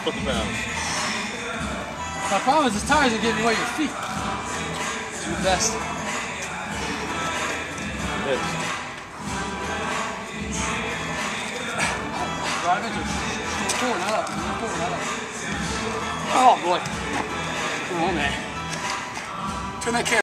pounds. My problem is this tires are getting away your feet. Do your best. Drive into it. Forward, not up. Forward, not up. Oh boy. Come on, man. Turn that camera.